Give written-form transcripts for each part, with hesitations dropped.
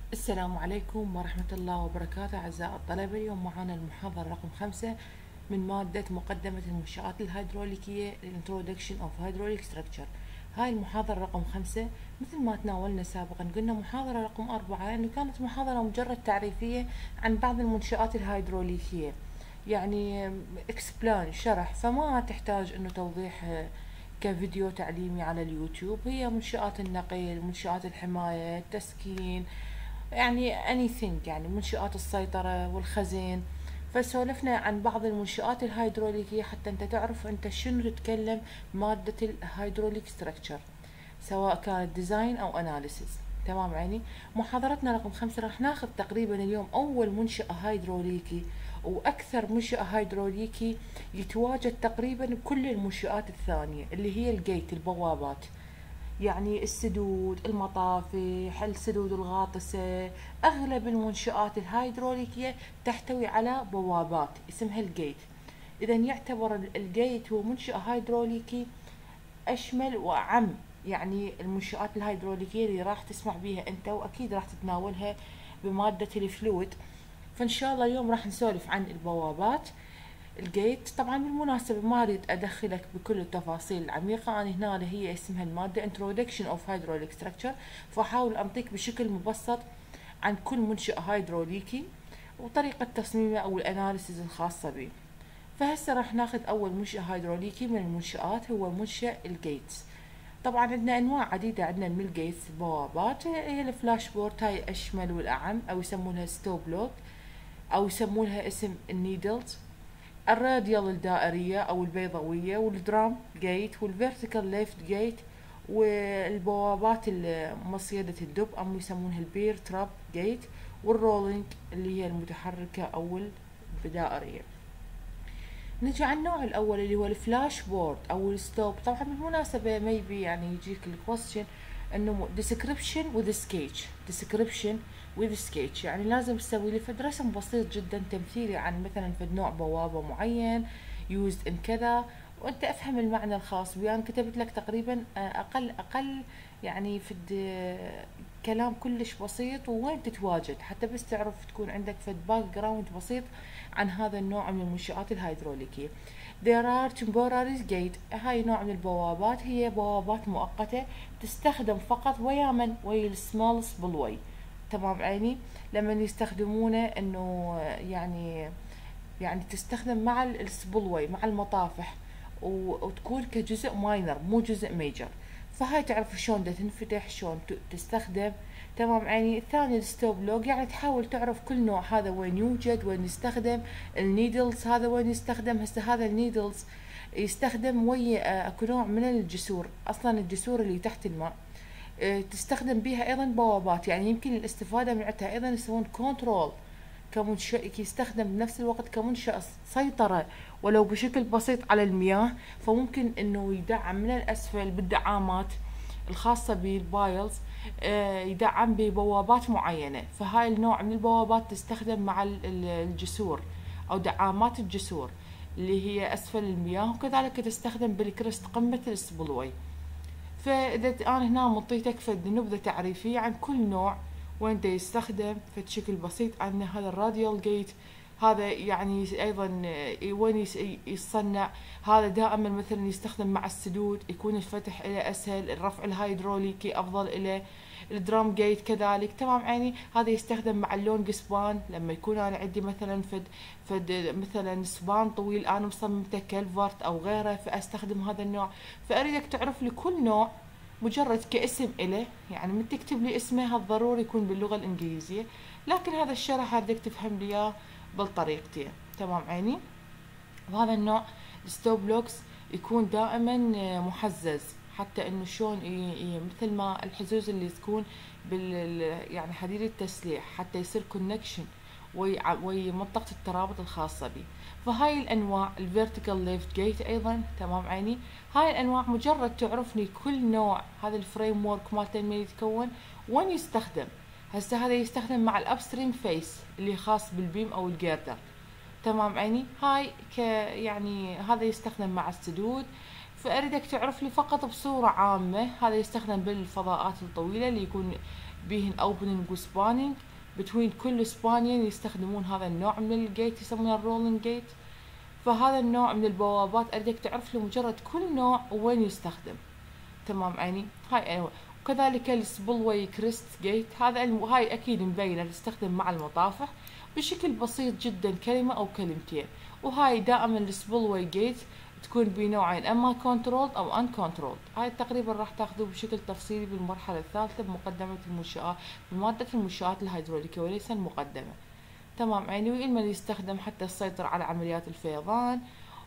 السلام عليكم ورحمة الله وبركاته أعزائي الطلبة. اليوم معنا المحاضرة رقم 5 من مادة مقدمة المنشآت الهيدروليكية Introduction of Hydraulic Structure. هاي المحاضرة رقم 5 مثل ما تناولنا سابقا، قلنا محاضرة رقم 4 أنه كانت محاضرة مجرد تعريفية عن بعض المنشآت الهيدروليكية، يعني explain شرح، فما تحتاج أنه توضيح كفيديو تعليمي على اليوتيوب. هي منشآت النقل، منشآت الحماية، التسكين، يعني anything، يعني منشآت السيطرة والخزين. فسولفنا عن بعض المنشآت الهيدروليكية حتى انت تعرف انت شنو تتكلم مادة الهيدروليك ستراكشر، سواء كانت ديزاين او اناليسيس. تمام عيني. محاضرتنا رقم 5 راح ناخذ تقريبا اليوم اول منشأ هيدروليكي واكثر منشأ هيدروليكي يتواجد تقريبا بكل المنشآت الثانية، اللي هي الجيت، البوابات، يعني السدود، المطافي، السدود الغاطسة. أغلب المنشآت الهيدروليكية تحتوي على بوابات اسمها الجيت. إذا يعتبر الجيت هو منشأ هيدروليكي أشمل وأعم، يعني المنشآت الهيدروليكية اللي راح تسمع بيها أنت، وأكيد راح تتناولها بمادة الفلويد. فإن شاء الله اليوم راح نسولف عن البوابات، الجيت. طبعا بالمناسبة ما اريد ادخلك بكل التفاصيل العميقة، انا هنا هي اسمها المادة Introduction of Hydraulic Structure، فاحاول انطيك بشكل مبسط عن كل منشأ هيدروليكي وطريقة تصميمه او الاناليسيز الخاصة به. فهسه راح ناخذ اول منشأ هيدروليكي من المنشآت، هو منشأ الجيتس. طبعا عندنا انواع عديدة، عندنا الميل جيتس البوابات، هي الفلاش بورد، هاي اشمل والاعم، او يسمونها ستوب لوك، او يسمونها اسم النيدلز، الراديال الدائرية أو البيضاوية، والدرام جيت، والفيرتيكال ليفت جيت، والبوابات مصيدة الدب أو يسمونها البير تراب جيت، والرولينج اللي هي المتحركة أو الدائرية. نجي على النوع الأول اللي هو الفلاش بورد أو الستوب. طبعا بالمناسبة ميبي يعني يجيك الكويستشن انه description with sketch، description with sketch، يعني لازم تسوي لي فد رسم بسيط جدا تمثيلي عن مثلا فد نوع بوابة معين used in كذا، وانت افهم المعنى الخاص بيه. انا كتبت لك تقريبا اقل يعني فد كلام كلش بسيط ووين تتواجد، حتى بس تعرف تكون عندك فد باك جراوند بسيط عن هذا النوع من المنشآت الهيدروليكية. There are temporary gate، هاي نوع من البوابات، هي بوابات مؤقتة تستخدم فقط ويا من ويا السمول سبلوي. تمام عيني. لما يستخدمونه انه يعني تستخدم مع السبلوي، مع المطافح، وتكون كجزء ماينر مو جزء ميجر. فهاي تعرف شلون دا تنفتح، شلون تستخدم. تمام عيني. الثاني الستوب لوج، يعني تحاول تعرف كل نوع هذا وين يوجد، وين يستخدم. النيدلز هذا وين يستخدم، هسه هذا النيدلز يستخدم ويا اكو نوع من الجسور، اصلا الجسور اللي تحت الماء تستخدم بيها ايضا بوابات، يعني يمكن الاستفادة من عندها ايضا يسوون كنترول كمنشأ، يستخدم بنفس الوقت كمنشأ سيطرة ولو بشكل بسيط على المياه. فممكن انه يدعم من الاسفل بالدعامات الخاصة بالبايلز، يدعم ببوابات معينة. فهاي النوع من البوابات تستخدم مع الجسور او دعامات الجسور اللي هي اسفل المياه، وكذلك تستخدم بالكريست قمة السبلوي. فاذا انا هنا مطيتك فد نبذة تعريفية عن كل نوع وين دا يستخدم فد شكل بسيط عنه. هذا الراديال جيت، هذا يعني ايضا وين يصنع. هذا دائما مثلا يستخدم مع السدود، يكون الفتح الى اسهل، الرفع الهيدروليكي افضل الى. الدرام جيت كذلك. تمام عيني. هذا يستخدم مع اللونج سبان، لما يكون انا عندي مثلا فد مثلا سبان طويل انا مصممته كالفرت او غيره، فاستخدم هذا النوع. فاريدك تعرف لي كل نوع مجرد كاسم إله، يعني من تكتب لي اسمه الضروري يكون باللغة الإنجليزية، لكن هذا الشرح بدك تفهم لي إياه بالطريقتين. تمام عيني. وهذا النوع ستوب لوكس يكون دائما محزز، حتى انه شلون مثل ما الحزوز اللي تكون بال يعني حديد التسليح، حتى يصير كونكشن وي منطقة الترابط الخاصة به. فهاي الانواع الفيرتيكال ليفت جيت ايضا. تمام عيني. هاي الانواع مجرد تعرفني كل نوع هذا الفريم ورك مالته من يتكون وين يستخدم. هسه هذا يستخدم مع الابستريم فيس اللي خاص بالبيم او الجيردر. تمام عيني. هاي يعني هذا يستخدم مع السدود. فأريدك تعرف لي فقط بصورة عامة، هذا يستخدم بالفضاءات الطويلة اللي يكون بيهن opening و spanning. between كل سبانين يستخدمون هذا النوع من الجيت يسمونه الرولينج جيت. فهذا النوع من البوابات أريدك تعرف له مجرد كل نوع وين يستخدم. تمام عيني. هاي أنواع. وكذلك السبلوي كريست جيت، هاي أكيد مبينة تستخدم مع المطافح بشكل بسيط جدا، كلمة أو كلمتين. وهاي دائما السبلوي جيت تكون بنوعين، اما كنترول او ان كنترول. هاي تقريبا راح تاخذوه بشكل تفصيلي بالمرحله الثالثه بمقدمه المنشآت بماده المنشآت الهيدروليكيه وليس المقدمه. تمام عيني. وإما يستخدم حتى السيطرة على عمليات الفيضان،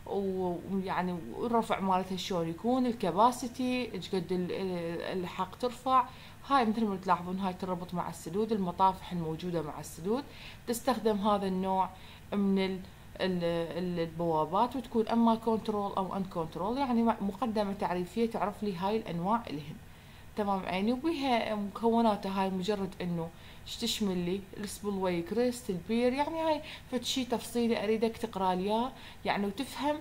ويعني الرفع مالتها شلون يكون، الكباسيتي ايش قد الحق ترفع. هاي مثل ما تلاحظون هاي تربط مع السدود، المطافح الموجودة مع السدود تستخدم هذا النوع من البوابات، وتكون اما كنترول او ان كنترول، يعني مقدمة تعريفية تعرف لي هاي الانواع الهن. تمام عيني. وبيها مكوناتها هاي مجرد انه تشمل لي السبلوي كريست البير، يعني هاي فشي تفصيلي اريدك تقرا لي اياه يعني وتفهم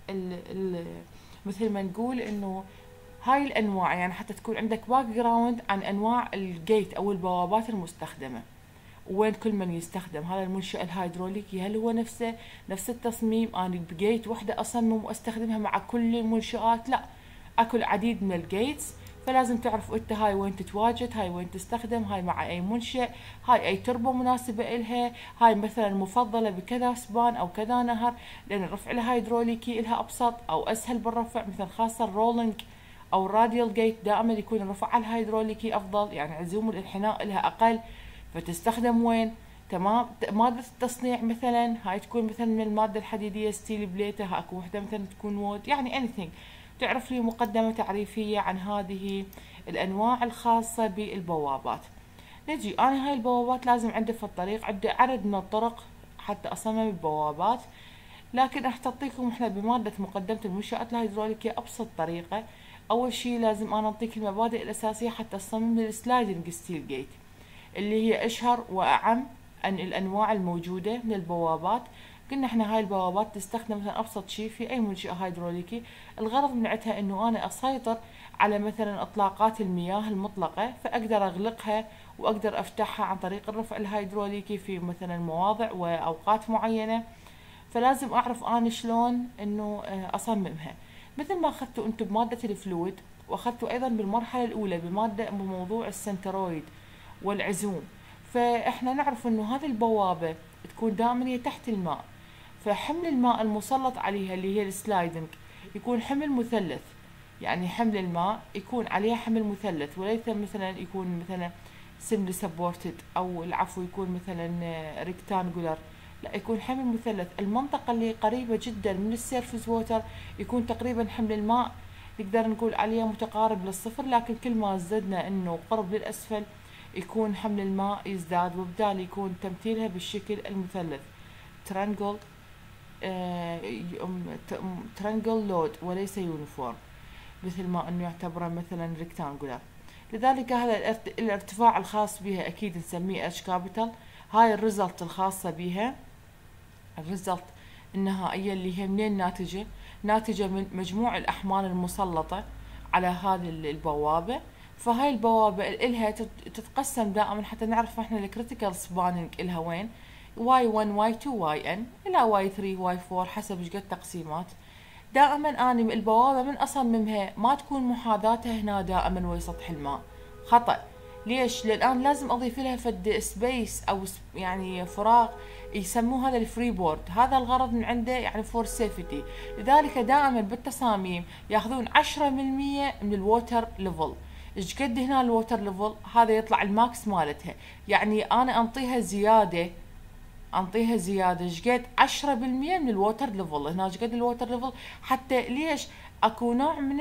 ال مثل ما نقول انه هاي الانواع، يعني حتى تكون عندك باك جراوند عن انواع الجيت او البوابات المستخدمه وين كل من يستخدم. هذا المنشأ الهيدروليكي هل هو نفس التصميم؟ انا بجيت وحده اصمم واستخدمها مع كل المنشآت؟ لا، اكو العديد من الجيتس، فلازم تعرف انت هاي وين تتواجد، هاي وين تستخدم، هاي مع اي منشأ، هاي اي تربة مناسبة الها، هاي مثلا مفضلة بكذا سبان او كذا نهر، لان الرفع الهيدروليكي الها ابسط او اسهل بالرفع، مثلا خاصة الرولينج او الراديال جيت دائما يكون الرفع الهيدروليكي افضل، يعني عزوم الانحناء الها اقل، فتستخدم وين؟ تمام. مادة التصنيع مثلا هاي تكون مثلا من المادة الحديدية ستيل بليتة، اكو وحدة مثلا تكون وود، يعني anything. تعرف لي مقدمة تعريفية عن هذه الأنواع الخاصة بالبوابات. نجي أنا هاي البوابات لازم عندي في الطريق عندي عدد من الطرق حتى أصمم البوابات، لكن راح تعطيكم احنا بمادة مقدمة المنشآت الهيدروليكية أبسط طريقة. أول شي لازم أنا أعطيك المبادئ الأساسية حتى أصمم السلايدنج ستيل جيت، اللي هي أشهر وأعم عن الأنواع الموجودة من البوابات. قلنا احنا هاي البوابات تستخدم مثلا ابسط شيء في اي منشأ هيدروليكي، الغرض من عندها انه انا اسيطر على مثلا اطلاقات المياه المطلقة، فاقدر اغلقها واقدر افتحها عن طريق الرفع الهيدروليكي في مثلا مواضع واوقات معينة. فلازم اعرف انا شلون انه اصممها، مثل ما اخذتوا انتم بمادة الفلويد، واخذتوا ايضا بالمرحلة الاولى بموضوع السنترويد والعزوم. فاحنا نعرف انه هذه البوابة تكون دائما هي تحت الماء، فحمل الماء المسلط عليها اللي هي السلايدنج يكون حمل مثلث، يعني حمل الماء يكون عليها حمل مثلث، وليس مثلا يكون مثلا سملي سبورتد او العفو يكون مثلا ريكتانجولار، لا يكون حمل مثلث. المنطقة اللي قريبة جدا من السيرفس ووتر يكون تقريبا حمل الماء نقدر نقول عليه متقارب للصفر، لكن كل ما زدنا انه قرب للاسفل يكون حمل الماء يزداد، وبالتالي يكون تمثيلها بالشكل المثلث ترانجل ترانجل لود وليس يونيفورم، مثل ما انه يعتبره مثلا ريكتانجولار. لذلك هذا الارتفاع الخاص بها اكيد نسميه اتش كابيتال. هاي الريزلت الخاصة بها، الريزلت النهائية اللي هي منين ناتجة من مجموع الاحمال المسلطة على هذه البوابة. فهاي البوابة إلها تتقسم دائما حتى نعرف احنا الكريتيكال سبانينج إلها وين، Y1 Y2 YN إلى Y3 Y4 حسب ايش قد تقسيمات. دائما أنا البوابة من أصممها ما تكون محاذاتها هنا دائما ويا سطح الماء، خطأ. ليش؟ لأن لازم أضيف لها فد سبيس أو يعني فراغ يسموه هذا الفري بورد، هذا الغرض من عنده يعني فور سيفتي. لذلك دائما بالتصاميم ياخذون 10% من الووتر ليفل. ايش قد هنا الووتر ليفل؟ هذا يطلع الماكس مالتها، يعني انا انطيها زياده ايش قد 10% من الووتر ليفل. هنا ايش قد الووتر ليفل؟ حتى ليش اكو نوع من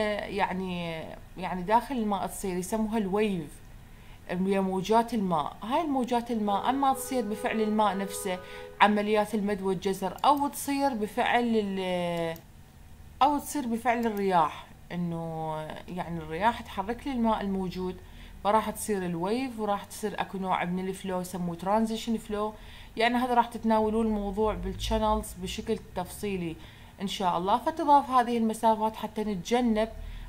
يعني داخل الماء تصير يسموها الويف، هي موجات الماء. هاي الموجات الماء اما تصير بفعل الماء نفسه عمليات المد والجزر، او تصير بفعل الرياح، انه يعني الرياح تحرك لي الماء الموجود، فراح تصير الويف، وراح تصير اكو نوع من الفلو يسموه ترانزيشن فلو. يعني هذا راح تتناولون الموضوع بالشانلز بشكل تفصيلي ان شاء الله. فتضاف هذه المسافات حتى نتجنب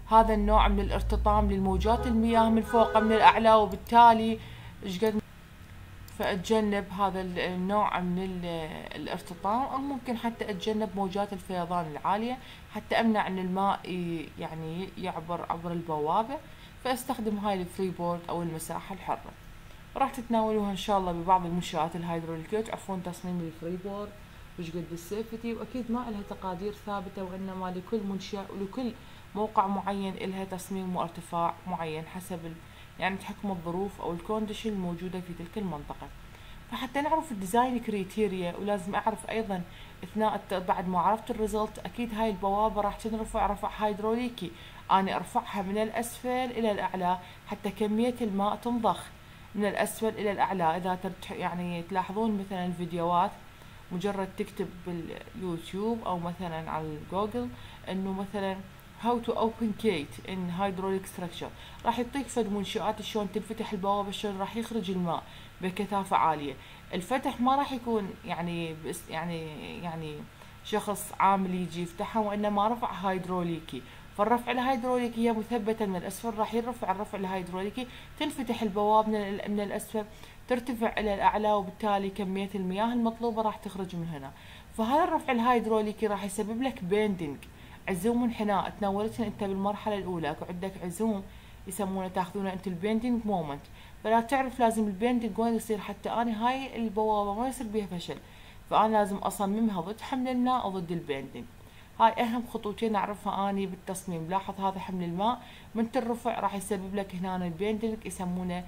هذا النوع من الارتطام للموجات المياه من فوق من الأعلى، وبالتالي قد فأتجنب هذا النوع من الارتطام، أو ممكن حتى أتجنب موجات الفيضان العالية حتى أمنع أن الماء يعني يعبر عبر البوابة، فأستخدم هاي الفري بورد أو المساحة الحرة. راح تتناولوها إن شاء الله ببعض المنشآت الهيدروليكية، تعرفون تصميم الفري بورد وش قد السيفتي، وأكيد ما إلها تقادير ثابتة، وإنما لكل منشأ ولكل موقع معين إلها تصميم وارتفاع معين حسب يعني تحكم الظروف أو الكونديشن الموجودة في تلك المنطقة. فحتى نعرف الديزاين كريتيريا، ولازم أعرف أيضا أثناء بعد ما عرفت الريزلت، أكيد هاي البوابة راح تنرفع رفع هيدروليكي، أنا أرفعها من الأسفل إلى الأعلى حتى كمية الماء تنضخ من الأسفل إلى الأعلى. إذا يعني تلاحظون مثلا الفيديوهات، مجرد تكتب باليوتيوب أو مثلا على الجوجل إنه مثلا how to open gate in hydraulic structure، راح يعطيك فد منشآت شلون تنفتح البوابة، شلون راح يخرج الماء بكثافة عالية. الفتح ما راح يكون يعني يعني شخص عامل يجي يفتحها، وإنما رفع هيدروليكي. فالرفع الهيدروليكي هي مثبتة من الأسفل، راح يرفع الرفع الهيدروليكي، تنفتح البواب من الأسفل، ترتفع إلى الأعلى، وبالتالي كمية المياه المطلوبة راح تخرج من هنا. فهذا الرفع الهيدروليكي راح يسبب لك بيندنج، عزوم انحناء. تناولتها انت بالمرحلة الأولى، عندك عزوم يسمونه تاخذونه انت البيندنج مومنت، فلا تعرف لازم البيندنج وين يصير حتى انا هاي البوابة ما يصير بيها فشل، فانا لازم اصممها ضد حمل الماء او ضد البيندنج. هاي اهم خطوتين اعرفها اني بالتصميم. لاحظ هذا حمل الماء من الرفع راح يسبب لك هنا البيندنج، يسمونه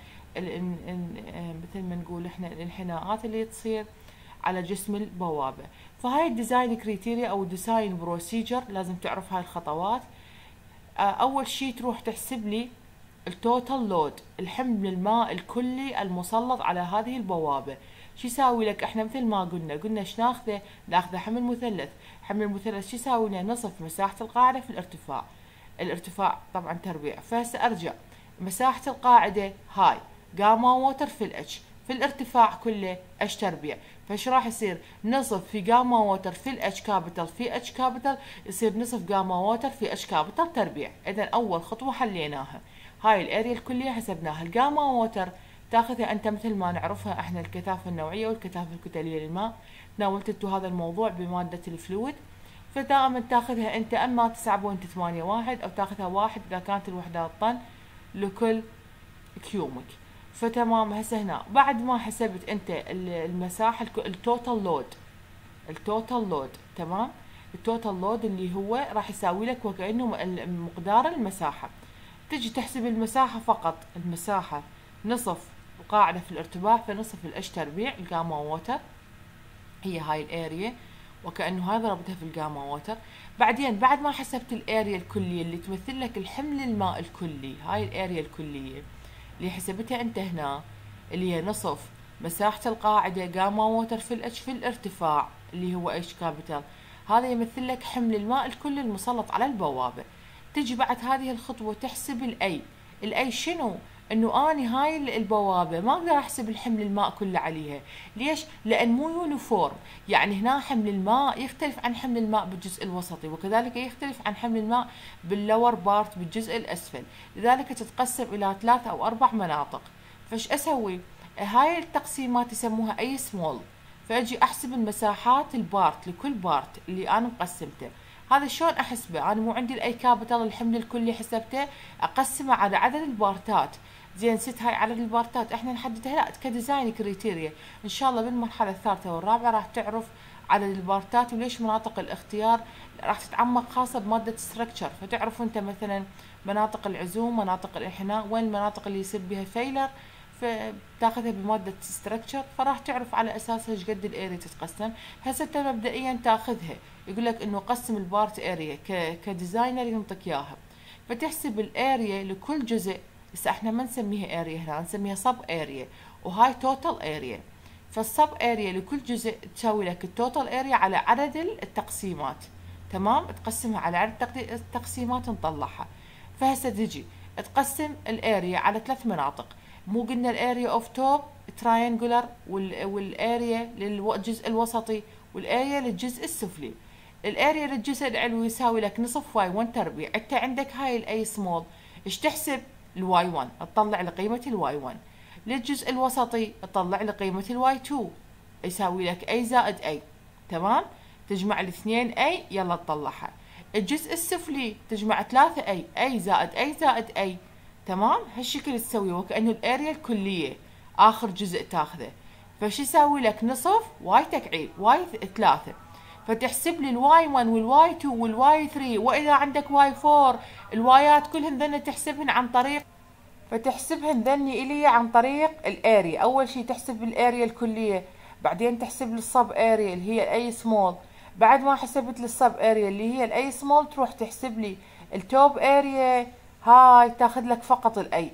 مثل ما نقول احنا الانحناءات اللي تصير على جسم البوابة. فهاي الديزاين كريتيريا او ديزاين بروسيجر لازم تعرف هاي الخطوات. اول شي تروح تحسب لي التوتال لود، الحمل الماء الكلي المسلط على هذه البوابة. شو يساوي لك؟ احنا مثل ما قلنا ايش ناخذه؟ ناخذه حمل مثلث. حمل المثلث شو يساوي لنا؟ نصف مساحة القاعدة في الارتفاع. الارتفاع طبعا تربيع. فهسه ارجع، مساحة القاعدة هاي جاما ووتر في الاتش، في الارتفاع كله اتش تربيع. فايش راح يصير؟ نصف في جاما ووتر في الاتش كابيتال في اتش كابيتال، يصير نصف جاما ووتر في اتش كابيتال تربيع. اذا اول خطوة حليناها، هاي الاريا الكلية حسبناها. الجاما ووتر تاخذها انت مثل ما نعرفها احنا الكثافة النوعية والكثافة الكتلية للماء. تناولت انتو هذا الموضوع بمادة الفلويد، فدائما تاخذها انت اما 9.81 او تاخذها 1 اذا كانت الوحدات طن لكل كيومك. فتمام. هسه هنا بعد ما حسبت انت المساحة التوتال لود تمام. التوتال لود اللي هو راح يساوي لك وكأنه مقدار المساحة. تجي تحسب المساحة فقط، المساحة نصف القاعدة في الارتفاع فنصف الاتش تربيع الجاما ووتر، هي هاي الاريا، وكأنه هاي ضربتها في الجاما ووتر. بعدين بعد ما حسبت الاريا الكلية اللي تمثل لك الحمل الماء الكلي، هاي الاريا الكلية اللي حسبتها انت هنا، اللي هي نصف مساحة القاعدة جاما ووتر في الاتش في الارتفاع اللي هو اتش كابيتال، هذا يمثل لك حمل الماء الكلي المسلط على البوابة. تجي بعد هذه الخطوة تحسب الاي شنو؟ انه اني هاي البوابة ما اقدر احسب الحمل الماء كله عليها. ليش؟ لان مو يونيفورم، يعني هنا حمل الماء يختلف عن حمل الماء بالجزء الوسطي، وكذلك يختلف عن حمل الماء باللور بارت بالجزء الاسفل، لذلك تتقسم الى 3 أو 4 مناطق. فايش اسوي؟ هاي التقسيمات يسموها اي سمول، فاجي احسب المساحات البارت لكل بارت اللي انا مقسمته. هذا شلون احسبه؟ انا مو عندي الاي كابيتال الحمل الكلي حسبته، اقسمه على عدد البارتات. زين ست هاي عدد البارتات احنا نحددها لا كديزاين كريتيريا. ان شاء الله بالمرحله الثالثه والرابعه راح تعرف عدد البارتات وليش مناطق الاختيار راح تتعمق خاصه بماده ستراكشر، فتعرف انت مثلا مناطق العزوم، مناطق الانحناء، وين المناطق اللي يصير بها فيلر، فتاخذها بماده ستراكشر، فراح تعرف على اساسها ايش قد الاريا تتقسم. هسه انت مبدئيا تاخذها، يقول لك انه قسم البارت اريا كديزاينر ينطيك اياها، فتحسب الاريا لكل جزء. بس احنا ما نسميها اريا هنا، نسميها سب اريا، وهاي توتال اريا. فالسب اريا لكل جزء تساوي لك التوتال اريا على عدد التقسيمات، تمام. تقسمها على عدد التقسيمات نطلعها. فهسه تجي تقسم الاريا على 3 مناطق. مو قلنا الاريا اوف توب تراينجولار، والاريا للجزء الوسطي، والاريا للجزء السفلي. الاريا للجزء العلوي يساوي لك نصف واي 1 تربيع. انت عندك هاي الاي سمول، ايش تحسب؟ الواي 1 تطلع لقيمة الواي 1. للجزء الوسطي تطلع لقيمة الواي 2 يساوي لك اي زائد اي. تمام، تجمع الاثنين اي يلا تطلعها. الجزء السفلي تجمع 3 اي، اي زائد اي زائد اي. تمام، هالشكل تسويه وكأنه الاريا الكلية اخر جزء تاخذه. فش يساوي لك؟ نصف واي تكعيب واي 3. فتحسب لي الواي 1 والواي 2 والواي 3، واذا عندك واي 4 الوايات كلهن ذن تحسبهن عن طريق، فتحسبهن ذني الي عن طريق الاريا. اول شي تحسب الاريا الكلية، بعدين تحسب الصب اريا اللي هي الاي سمول. بعد ما حسبت للصب اريا اللي هي الاي سمول تروح تحسب لي التوب اريا، هاي تاخذ لك فقط الاي.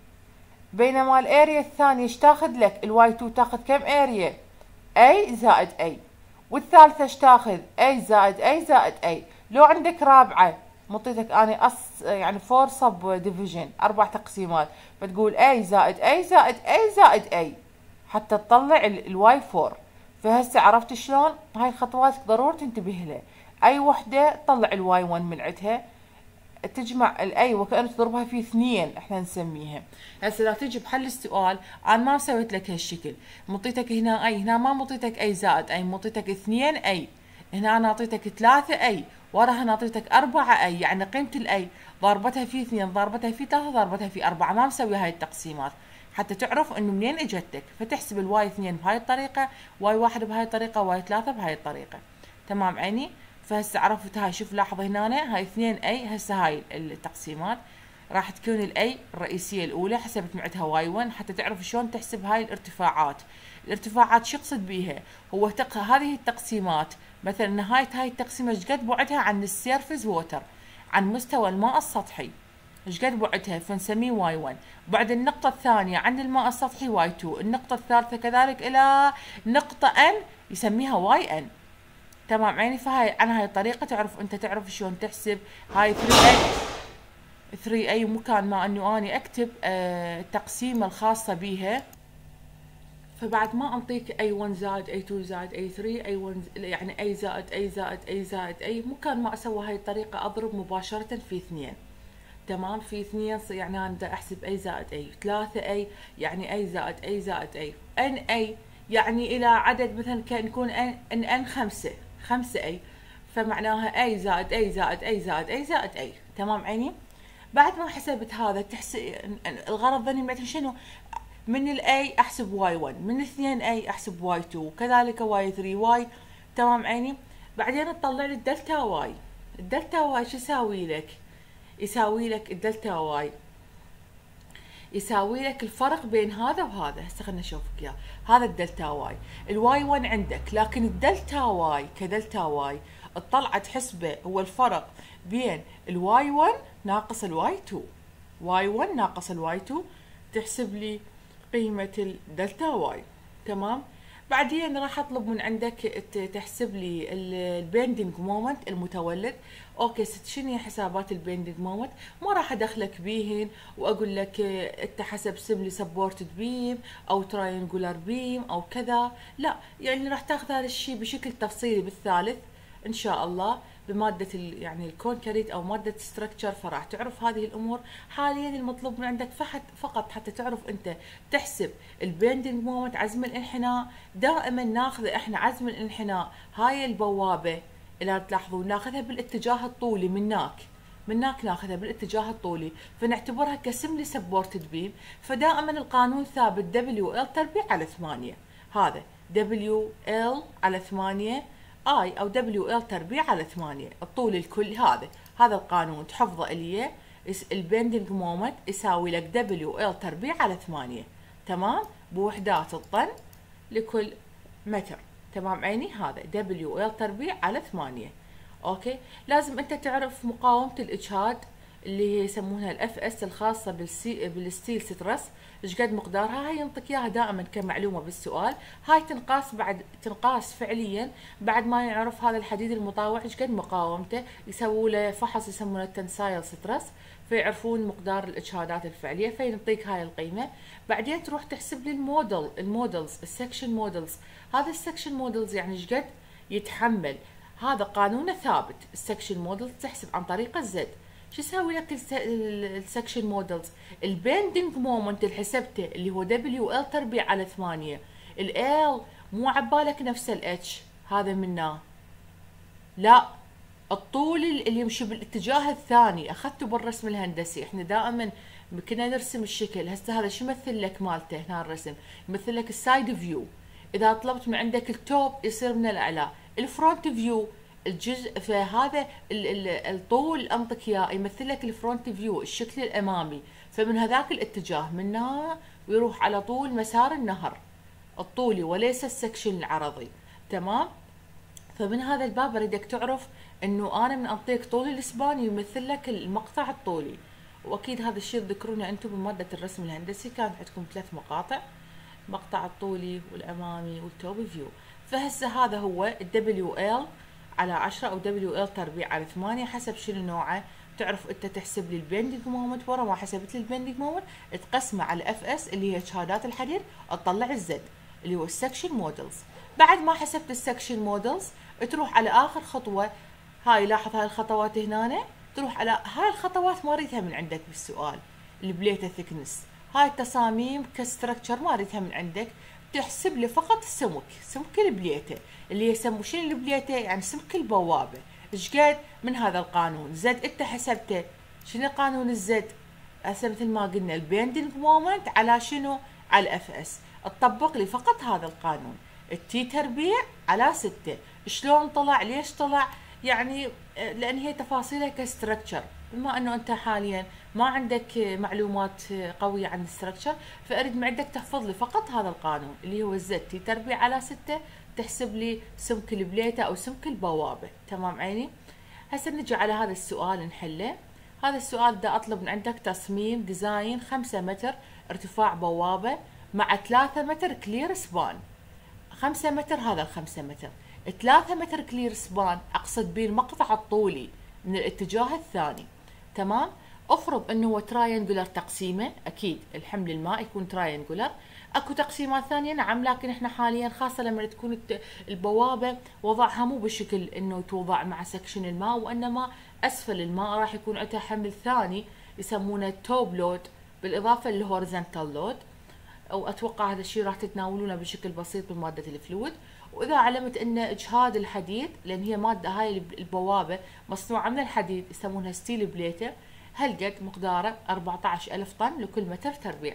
بينما الاريا الثانية ايش تاخذ لك؟ الواي 2 تاخذ كم اريا؟ اي زائد اي. والثالثة ايش تاخذ؟ اي زائد اي زائد اي. لو عندك رابعة مطيتك اني يعني 4 سب ديفيجن، 4 تقسيمات، فتقول اي زائد اي زائد اي زائد اي حتى تطلع الواي 4. فهسه عرفت شلون؟ هاي الخطوات ضروري تنتبه لها. اي وحدة تطلع الواي 1 من عندها، تجمع الاي وكأنه تضربها في 2 احنا نسميها. هسه لا تجي بحل السؤال انا ما سويت لك هالشكل، مطيتك هنا اي، هنا ما مطيتك اي زائد اي، مطيتك 2 اي، هنا انا اعطيتك 3 اي، وراها انا اعطيتك 4 اي، يعني قيمة الاي ضربتها في 2 ضربتها في 3 ضربتها في 4، ما مسوي هاي التقسيمات حتى تعرف انه منين اجتك. فتحسب الواي 2 بهاي الطريقة، واي 1 بهاي الطريقة، واي 3 بهاي الطريقة. تمام عيني؟ فهسه عرفت هاي. شوف لاحظ هنا هاي 2 اي. هسه هاي التقسيمات راح تكون الاي الرئيسيه الاولى حسبت معتها واي 1 حتى تعرف شلون تحسب هاي الارتفاعات. الارتفاعات شو اقصد بيها؟ هو هذه التقسيمات مثلا نهايه هاي التقسيمه ايش قد بعدها عن السيرفيس ووتر، عن مستوى الماء السطحي، ايش قد بعدها؟ فنسميه واي 1. بعد النقطه الثانيه عن الماء السطحي واي 2، النقطه الثالثه كذلك الى نقطه ان يسميها واي ان. تمام عيني؟ فهاي عن هاي الطريقة تعرف شلون تحسب هاي 3A مكان ما انه اني اكتب التقسيمة الخاصة بيها. فبعد ما انطيك A1 زائد A2 زائد A3 A1 يعني A زائد A زائد A زائد A، مكان ما اسوي هاي الطريقة اضرب مباشرة في 2. تمام، في 2 يعني انا بدي احسب A زائد A، 3A يعني A زائد A زائد A، NA يعني الى عدد مثلا كان يكون ان 5 اي، فمعناها اي زائد اي زائد اي زائد اي زائد اي. تمام عيني؟ بعد ما حسبت هذا الغرض ذني مثلا شنو؟ من الاي احسب واي 1، من 2 اي احسب واي 2، وكذلك واي 3 واي. تمام عيني؟ بعدين تطلع لي الدلتا واي. الدلتا واي شو يساوي لك؟ يساوي لك الدلتا واي يساوي لك الفرق بين هذا وهذا. هسه خلنا نشوفك اياه. هذا الدلتا واي، الواي 1 عندك، لكن الدلتا واي كدلتا واي طلعت حسبه هو الفرق بين الواي 1 ناقص الواي 2. واي 1 ناقص الواي 2 تحسب لي قيمة الدلتا واي. تمام؟ بعدين راح اطلب من عندك تحسب لي البيندنج مومنت المتولد. اوكي ست، شنو هي حسابات البيندنج مومنت؟ ما راح ادخلك بيهن واقول لك انت حسب سملي سبورتد بيم او تراينجولار بيم او كذا، لا، يعني راح تاخذ هذا الشيء بشكل تفصيلي بالثالث ان شاء الله بمادة يعني الكونكريت او مادة ستراكشر، فراح تعرف هذه الامور. حاليا المطلوب من عندك فقط حتى تعرف انت تحسب البيندنج مومنت، عزم الانحناء. دائما ناخذ احنا عزم الانحناء هاي البوابة الى تلاحظون ناخذها بالاتجاه الطولي، مناك ناخذها بالاتجاه الطولي، فنعتبرها كسملي سبورتد بيم. فدائما القانون ثابت WL تربيع على 8، هذا WL على 8 اي او WL تربيع على 8 الطول الكلي. هذا القانون تحفظه الي. البيندنج مومنت يساوي لك WL تربيع على 8، تمام، بوحدات الطن لكل متر. تمام عيني؟ هذا WL تربيع على 8. اوكي، لازم انت تعرف مقاومة الاجهاد اللي هي يسمونها الاف اس الخاصة بالستيل سترس، ايش قد مقدارها. هاي ينطيك اياها دائما كمعلومة بالسؤال. هاي تنقاس فعليا بعد ما يعرف هذا الحديد المطاوع ايش قد مقاومته، يسووا له فحص يسمونه التنسايل سترس، فيعرفون مقدار الاجهادات الفعلية، فينطيك هاي القيمة. بعدين تروح تحسب لي المودلز، السكشن مودلز. هذا السكشن مودلز يعني ايش قد يتحمل هذا قانونه ثابت. السكشن مودلز تحسب عن طريق الزد. شو يسوي لك السكشن مودلز؟ البندنج مومنت اللي حسبته اللي هو دبليو ال تربيع على 8، ال مو عبالك نفس الاتش، هذا منه لا، الطول اللي يمشي بالاتجاه الثاني. اخذته بالرسم الهندسي، احنا دائما كنا نرسم الشكل. هسه هذا شو يمثل لك مالته هنا الرسم؟ يمثل لك السايد فيو. اذا طلبت من عندك التوب يصير من الاعلى، الفرونت فيو الجزء، فهذا الطول انطك اياه يمثل لك الفرونت فيو، الشكل الامامي. فمن هذاك الاتجاه من هنا ويروح على طول مسار النهر الطولي وليس السكشن العرضي. تمام؟ فمن هذا الباب اريدك تعرف انه انا من اعطيك طول الاسبان يمثل لك المقطع الطولي. واكيد هذا الشيء تذكرونه انتم بماده الرسم الهندسي، كانت عندكم 3 مقاطع، مقطع الطولي والامامي والتوب فيو. فهسه هذا هو الدبليو ال على 10 او دبليو ال تربيع على 8 حسب شنو نوعه. تعرف انت تحسب لي البندنج مومنت، ورا ما حسبت لي البندنج مومنت تقسمه على اف اس اللي هي شهادات الحديد، تطلع الزد اللي هو السكشن مودلز. بعد ما حسبت السكشن مودلز تروح على اخر خطوه. هاي لاحظ هاي الخطوات هنا، تروح على هاي الخطوات ما اريدها من عندك بالسؤال. البليته ثيكنس، هاي التصاميم كستركتشر ما اريدها من عندك، تحسب لي فقط سمك البليته اللي يسموه شنو البليته؟ يعني سمك البوابه. ايش قد من هذا القانون زد انت حسبته. شنو قانون الزد؟ هسه مثل ما قلنا البندنج مومنت على شنو؟ على اف اس. تطبق لي فقط هذا القانون، التي تربيع على 6. شلون طلع؟ ليش طلع؟ يعني لان هي تفاصيلها كستركتشر. بما انه انت حاليا ما عندك معلومات قويه عن الستركتشر، فاريد من عندك تحفظ لي فقط هذا القانون اللي هو الزد تي تربيع على 6، تحسب لي سمك البليته او سمك البوابه. تمام عيني؟ هسه نجي على هذا السؤال نحله. هذا السؤال بدي اطلب من عندك تصميم ديزاين 5 متر ارتفاع بوابه مع 3 متر كلير سبان. 5 متر، هذا 5 متر. 3 متر كلير سبان اقصد به المقطع الطولي من الاتجاه الثاني. تمام؟ افرض انه هو تراينجولر تقسيمه، اكيد الحمل الماء يكون تراينجولر. اكو تقسيمات ثانيه نعم، لكن احنا حاليا خاصه لما تكون البوابه وضعها مو بشكل انه توضع مع سكشن الماء، وانما اسفل الماء راح يكون عندها حمل ثاني يسمونه توب لود بالاضافه للهوريزونتال لود. او اتوقع هذا الشيء راح تتناولونه بشكل بسيط بماده الفلويد. واذا علمت ان اجهاد الحديد، لان هي ماده هاي البوابه مصنوعه من الحديد يسمونها ستيل بليتر، هالقد مقداره 14,000 طن لكل متر تربيع.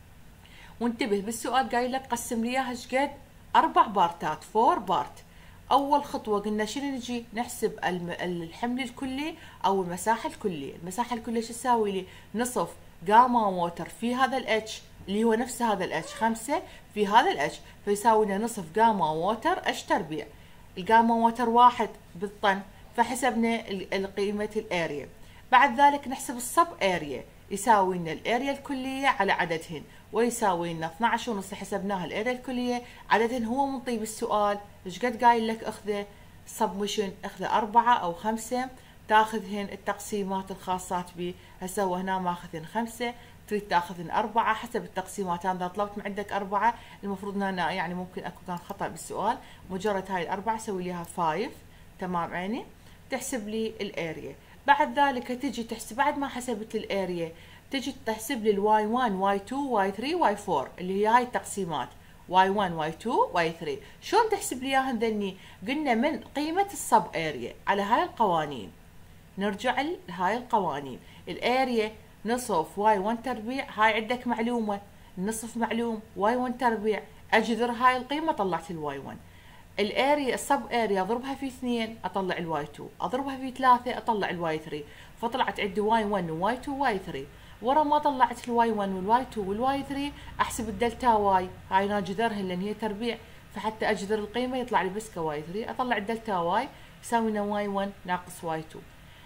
وانتبه بالسؤال قايل لك قسم لي اياها ايش قد؟ 4 بارتات، 4 بارت. اول خطوه قلنا شنو نجي نحسب الحمل الكلي او المساحه الكليه. المساحه الكليه شو تساوي لي؟ نصف جاما ووتر في هذا الاتش اللي هو نفس هذا الاتش 5 في هذا الاتش، فيساوي لنا نصف جاما ووتر اتش تربيع. الجاما ووتر 1 بالطن، فحسبنا قيمه الاريا. بعد ذلك نحسب الصب اريا، يساوي لنا الاريا الكليه على عددهن، ويساوي لنا 12 ونص. حسبناها الاريا الكليه، عددهن هو منطي بالسؤال ايش قد قايل لك اخذه سبمشن، اخذه 4 أو 5، تاخذهن التقسيمات الخاصات به. هسه هو هنا ماخذهن 5، تريد تاخذهن 4 حسب التقسيمات. انا اذا طلبت من عندك 4 المفروض هنا يعني ممكن اكو كان خطا بالسؤال، مجرد هاي الاربعه سوي ليها 5. تمام عيني؟ تحسب لي الاريا. بعد ذلك تجي تحسب، بعد ما حسبت الاريا تجي تحسب لي الواي 1 واي 2 واي 3 واي 4 اللي هي هاي التقسيمات، واي 1 واي 2 واي 3. شلون تحسب لي اياها ذني؟ قلنا من قيمه الصب اريا على هاي القوانين. نرجع لهاي القوانين. الاريا نصف واي 1 تربيع، هاي عندك معلومه، النصف معلوم، واي 1 تربيع، اجذر هاي القيمه طلعت الواي 1. الاريا الصب اريا اضربها في 2 اطلع الواي 2، اضربها في 3 اطلع الواي 3، فطلعت عندي واي 1 وواي 2 وواي 3. ورا ما طلعت الواي 1 والواي 2 والواي 3 احسب الدلتا واي، هاي ناجذرهن لان هي تربيع، فحتى اجذر القيمه يطلع لي بس كواي 3، اطلع الدلتا واي يساوي لنا واي 1 ناقص واي 2.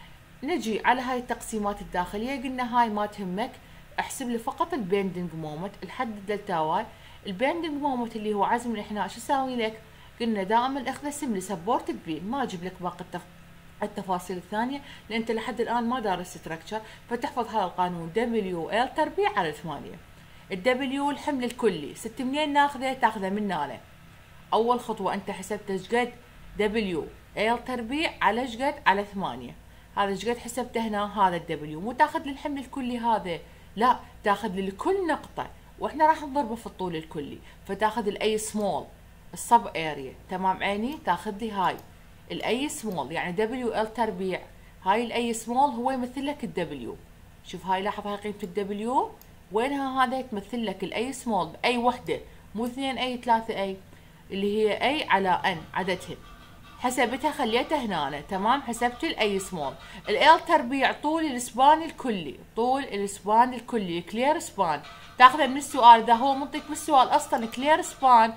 نجي على هاي التقسيمات الداخليه، قلنا هاي ما تهمك، احسب لي فقط البندنج مومنت، الحد الدلتا واي. البندنج مومنت اللي هو عزم الانحناء شو يساوي لك؟ قلنا دائما اخذ سملي سبورتد بيم، ما اجيب لك باقي التفاصيل الثانيه لان انت لحد الان ما دارس ستراكشر، فتحفظ هذا القانون دبليو ال تربيع على 8. الدبليو الحمل الكلي 6 منين ناخذه؟ تاخذه من هنا. اول خطوه انت حسبت ايش قد؟ دبليو ال تربيع على ايش قد؟ على 8. هذا ايش قد حسبته هنا؟ هذا الدبليو. مو تاخذ للحمل الكلي هذا، لا، تاخذ لكل نقطة، واحنا راح نضربه في الطول الكلي، فتاخذ الاي سمول الصب اريا. تمام عيني؟ تاخذ لي هاي الاي سمول، يعني دبليو ال تربيع، هاي الاي سمول هو يمثل لك الدبليو. شوف هاي، لاحظ هاي قيمة الدبليو وينها؟ هذا تمثل لك الاي سمول باي وحدة، مو 2 اي 3 اي، اللي هي اي على ان عددهن. حسبتها خليتها هنا. تمام، حسبت الاي سمول. ال تربيع طول السبان الكلي، طول السبان الكلي، كلير سبان، تاخذه من السؤال. اذا هو منطيك بالسؤال اصلا كلير سبان،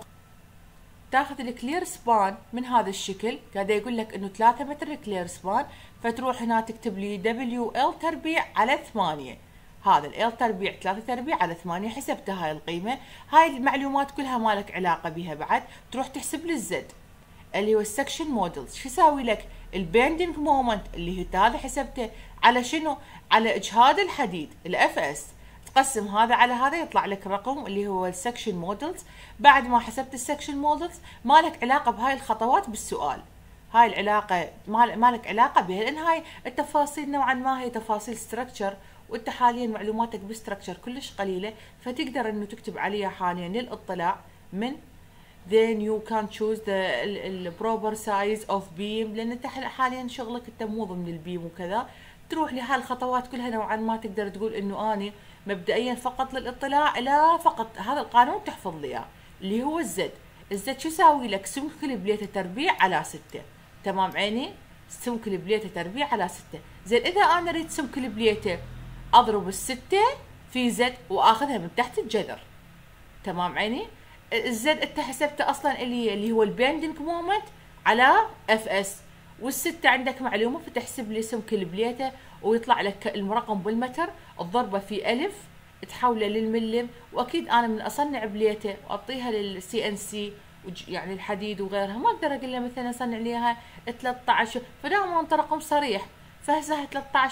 تاخذ الكلير سبان من هذا الشكل، قاعد يقول لك انه 3 متر كلير سبان، فتروح هنا تكتب لي دبليو ال تربيع على 8. هذا ال تربيع 3 تربيع على 8، حسبتها هاي القيمة. هاي المعلومات كلها ما لك علاقة بها بعد، تروح تحسب لي الزد اللي هو السكشن مودلز. شو يساوي لك؟ البيندنج مومنت اللي هي هذا حسبته على شنو؟ على اجهاد الحديد الاف اس. تقسم هذا على هذا يطلع لك رقم اللي هو السكشن مودلز. بعد ما حسبت السكشن مودلز ما لك علاقه بهاي الخطوات بالسؤال، هاي العلاقه ما لك علاقه بها، لان هاي التفاصيل نوعا ما هي تفاصيل ستراكشر، وانت حاليا معلوماتك بالستراكشر كلش قليله، فتقدر انه تكتب عليها حاليا للاطلاع من then you can choose the proper size of beam، لان انت حاليا شغلك انت مو ضمن البيم وكذا. تروح لهاي الخطوات كلها نوعا ما تقدر تقول انه اني مبدئيا فقط للاطلاع، لا فقط هذا القانون تحفظ لي اياه اللي هو الزد. الزد شو يساوي لك؟ سمك البليته تربيع على 6. تمام عيني؟ سمك البليته تربيع على 6. زين اذا انا اريد سمك البليته اضرب الستة في زد واخذها من تحت الجذر. تمام عيني؟ الزد انت حسبته اصلا اللي هو البيندنج مومنت على اف اس، والستة عندك معلومه، فتحسب لي سمك البليته ويطلع لك الرقم بالمتر، تضربه في الف تحوله للملم. واكيد انا من اصنع بليته واعطيها للسي ان سي يعني الحديد وغيرها، ما اقدر اقول له مثلا اصنع ليها 13، فدام انت رقم صريح، فهسه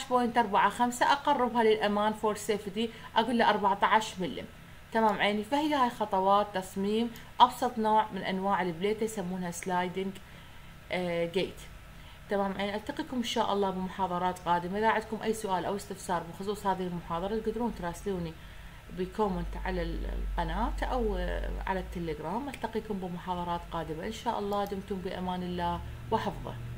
13.45 اقربها للامان فور سيفتي، اقول له 14 ملم. تمام عيني؟ فهي هاي خطوات تصميم ابسط نوع من انواع البليته يسمونها سلايدنج جيت. تمام عيني؟ التقيكم ان شاء الله بمحاضرات قادمه. اذا عندكم اي سؤال او استفسار بخصوص هذه المحاضره تقدرون تراسلوني بكومنت على القناه او على التليجرام. التقيكم بمحاضرات قادمه ان شاء الله. دمتم بامان الله وحفظه.